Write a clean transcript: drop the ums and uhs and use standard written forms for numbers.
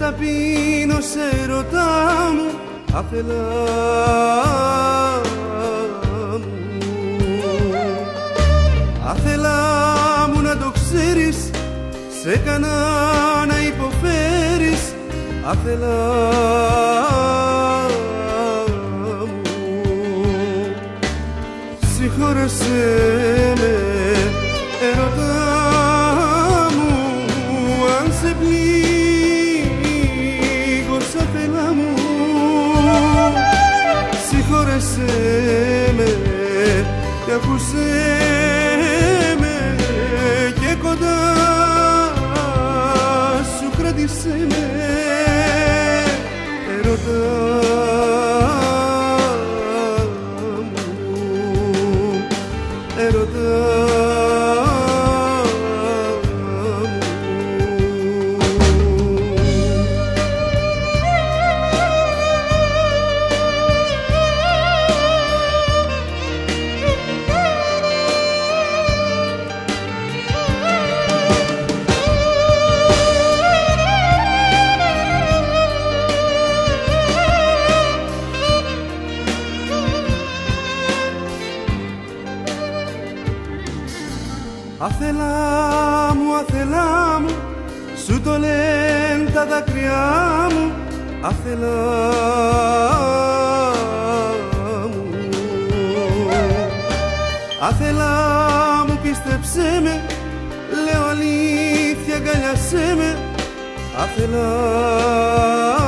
ταπείνω σε ερωτά μου, άθελά μου. Άθελά μου να το ξέρεις, σε έκανα να υποφέρεις, άθελά μου. Συγχώρεσέ με, ερωτά μου, αν σε πλήγωσα, θέλα μου. Συγχώρεσέ με και ακούσέ με και κοντά σου κράτησέ με, ερωτά μου, ερωτά μου. Άθελά μου, σου το λένε τα δάκρυά μου, άθελά μου. Άθελά μου, πίστεψέ με, λέω αλήθεια, αγκαλιάσέ με, άθελά